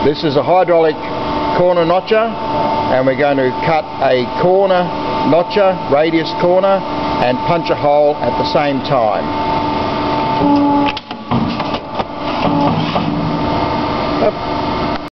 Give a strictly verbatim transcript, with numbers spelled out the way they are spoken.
This is a hydraulic corner notcher, and we're going to cut a corner notcher, radius corner, and punch a hole at the same time.